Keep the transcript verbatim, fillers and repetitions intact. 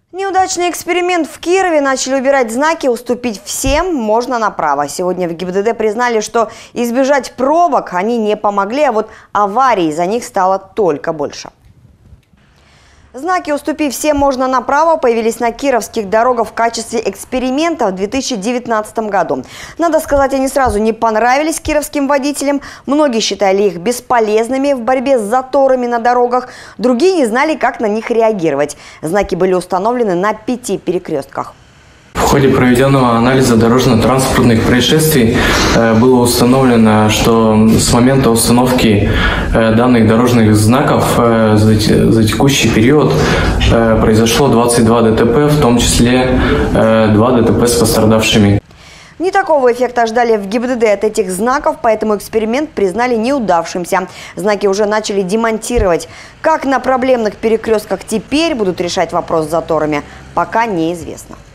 Неудачный эксперимент в Кирове. Начали убирать знаки «Уступить всем можно направо». Сегодня в ГИБДД признали, что избежать пробок они не помогли, а вот аварий за них стало только больше. Знаки «Уступи всем можно направо» появились на кировских дорогах в качестве эксперимента в две тысячи девятнадцатом году. Надо сказать, они сразу не понравились кировским водителям. Многие считали их бесполезными в борьбе с заторами на дорогах. Другие не знали, как на них реагировать. Знаки были установлены на пяти перекрестках. В ходе проведенного анализа дорожно-транспортных происшествий было установлено, что с момента установки данных дорожных знаков за текущий период произошло двадцать два ДТП, в том числе два ДТП с пострадавшими. Не такого эффекта ждали в ГИБДД от этих знаков, поэтому эксперимент признали неудавшимся. Знаки уже начали демонтировать. Как на проблемных перекрестках теперь будут решать вопрос с заторами, пока неизвестно.